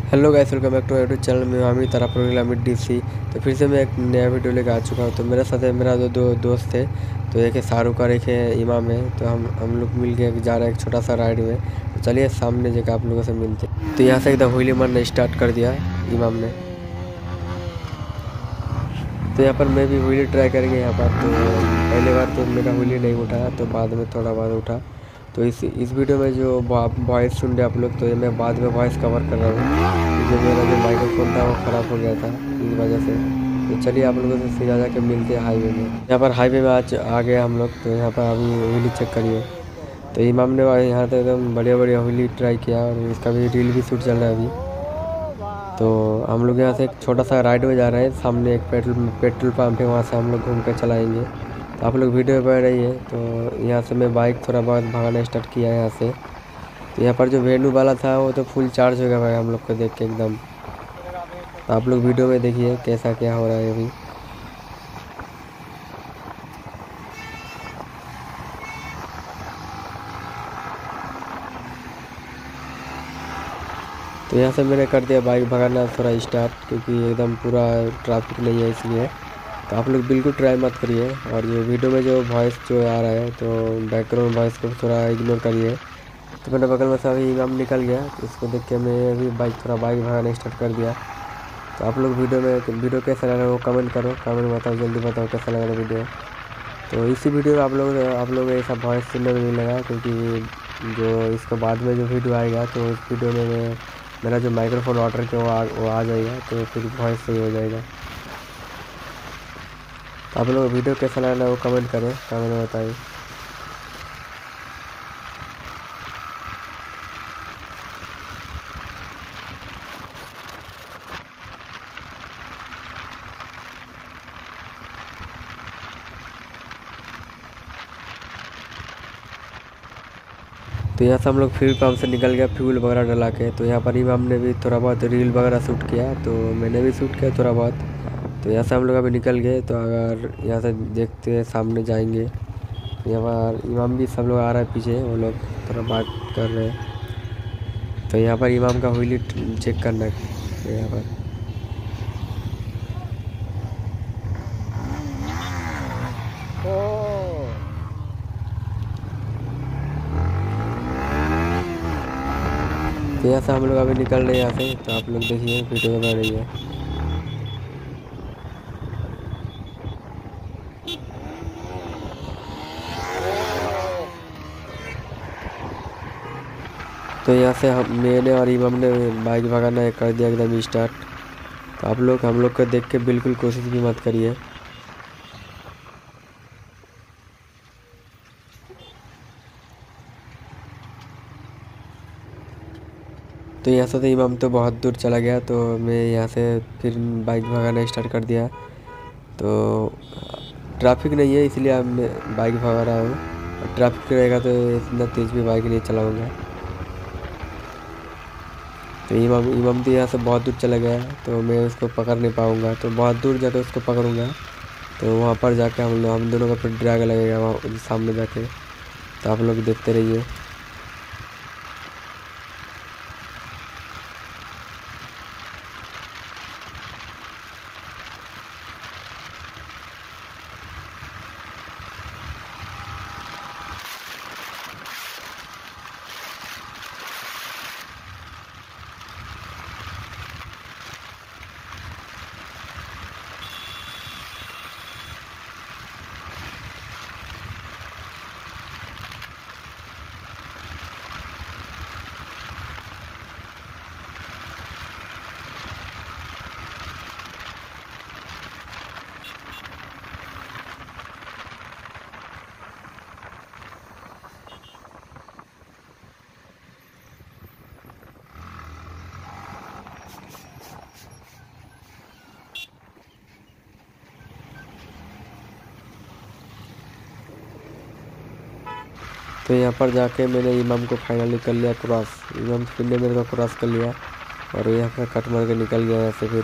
Hello guys, welcome back to YouTube channel में हमी तरह प्रोग्राम अमित डीसी। तो फिर से मैं एक नया वीडियो लेकर आ चुका हूँ। तो मेरे साथ है मेरा दो दोस्त थे। तो एक है शाहरुख और एक है इमाम है। तो हम लोग मिल के जा रहे हैं एक छोटा सा राइड में। तो चलिए सामने जगह आप लोगों से मिलते हैं। तो यहाँ से एकदम व्हीली मारना स्टार्ट कर दिया इमाम ने। तो यहाँ पर मैं भी व्हीली ट्राई करेंगे यहाँ पर। तो पहले बार तो मेरा व्हीली नहीं उठाया, तो बाद में थोड़ा बाद उठा। तो इस वीडियो में जो वॉइस सुन रहे आप लोग, तो ये मैं बाद में वॉइस कवर कर रहा हूँ क्योंकि मेरा जो माइक्रोफोन था वो ख़राब हो गया था इस वजह से। तो चलिए आप लोगों से सीधा जाके मिलते हैं हाईवे में। यहाँ पर हाईवे में आज आ गए हम लोग। तो यहाँ पर अभी व्हीली चेक करिए। तो इमाम ने यहाँ तो एकदम बढ़िया बढ़िया व्हीली ट्राई किया और इसका भी रील भी शूट चल रहा है अभी। तो हम लोग यहाँ से एक छोटा सा राइड में जा रहे हैं। सामने एक पेट्रोल पंप है, वहाँ से हम लोग घूम कर चलाएँगे। तो आप लोग वीडियो बन रही है। तो यहाँ से मैं बाइक थोड़ा बहुत भगाना स्टार्ट किया है यहाँ से। तो यहाँ पर जो वेन्यू वाला था वो तो फुल चार्ज हो गया भाई हम लोग को देख के एकदम। तो आप लोग वीडियो में देखिए कैसा क्या हो रहा है अभी। तो यहाँ से मैंने कर दिया बाइक भगाना थोड़ा स्टार्ट, क्योंकि एकदम पूरा ट्रैफिक नहीं है इसलिए। तो आप लोग बिल्कुल ट्राई मत करिए। और ये वीडियो में जो वॉइस जो आ रहा है, तो बैकग्राउंड वॉइस को थोड़ा इग्नोर करिए। तो मेरे बगल में से अभी इमाम निकल गया, तो इसको देख के मैं भी बाइक भगाना स्टार्ट कर दिया। तो आप लोग वीडियो कैसा लगा वो कमेंट करो, कमेंट में बताओ, जल्दी बताओ कैसा लगा वीडियो। तो इसी वीडियो में आप लोग ऐसा वॉइस सुनने में मिलेगा, क्योंकि जो इसके बाद में जो वीडियो आएगा तो उस वीडियो में मेरा जो माइक्रोफोन ऑर्डर किया वो आ जाएगा, तो फिर वॉइस सही हो जाएगा। तो आप लोग वीडियो कैसा लगा वो कमेंट करें, कमेंट में बताइए। तो यहाँ से हम लोग फ्यूल पंप से निकल गया फ्यूल वगैरह डला के। तो यहाँ पर ही हमने भी थोड़ा बहुत रील वगैरह शूट किया, तो मैंने भी शूट किया थोड़ा बहुत। तो यहाँ से हम लोग अभी निकल गए। तो अगर यहाँ से देखते हैं सामने जाएंगे, यहाँ पर इमाम भी सब लोग आ रहा है पीछे, वो लोग थोड़ा बात कर रहे हैं। तो यहाँ पर इमाम का व्हीली चेक करना है। तो यहाँ पर तो यहाँ से हम लोग अभी निकल रहे हैं यहाँ से। तो आप लोग देखिए वीडियो में बन रही है। तो यहाँ से मैंने और इमाम ने बाइक भगाना कर दिया एकदम स्टार्ट। तो आप लोग हम लोग को देख के बिल्कुल कोशिश भी मत करिए। तो यहाँ से तो इमाम तो बहुत दूर चला गया, तो मैं यहाँ से फिर बाइक भगाना स्टार्ट कर दिया। तो ट्रैफिक नहीं है इसलिए अब मैं बाइक भगा रहा हूँ। ट्रैफिक रहेगा तो इतना तेज़ भी बाइक नहीं चलाऊँगा। तो इमाम तो यहाँ से बहुत दूर चला गया, तो मैं उसको पकड़ नहीं पाऊँगा। तो बहुत दूर जाकर उसको पकड़ूँगा, तो वहाँ पर जाके हम दोनों का फिर ड्रैग लगेगा वहाँ सामने जाके। तो आप लोग देखते रहिए। तो यहाँ पर जाके मैंने इमाम को फाइनली कर लिया क्रॉस। इमाम फिर ने मेरे को क्रॉस कर लिया और यहाँ पर कट मार के निकल गया यहाँ से फिर।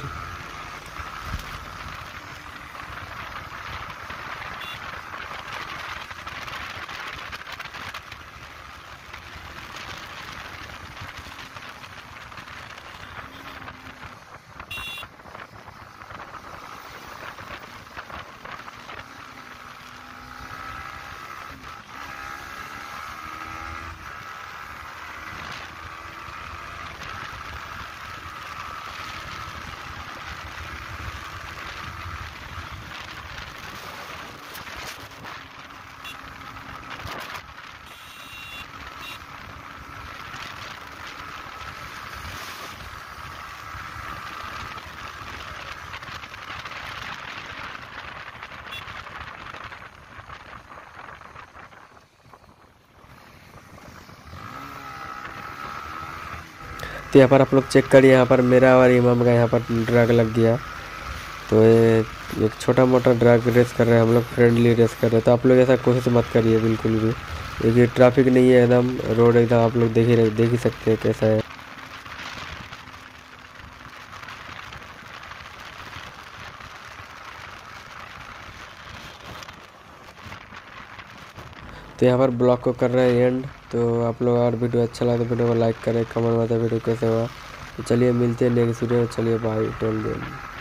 तो यहाँ पर आप लोग चेक करिए, यहाँ पर मेरा और इमाम का यहाँ पर ड्रैग लग गया। तो ये एक छोटा मोटा ड्रैग रेस कर रहे हैं हम लोग, फ्रेंडली रेस कर रहे हैं। तो आप लोग ऐसा कोशिश मत करिए बिल्कुल भी, क्योंकि ट्रैफिक नहीं है, एकदम रोड एकदम आप लोग देख ही सकते हैं कैसा है। तो यहाँ पर ब्लॉग को कर रहे हैं एंड। तो आप लोग और वीडियो अच्छा लगा तो वीडियो को लाइक करें, कमेंट बताएं वीडियो कैसे हुआ। तो चलिए मिलते हैं नेक्स्ट वीडियो में। चलिए बाय, टेल देम।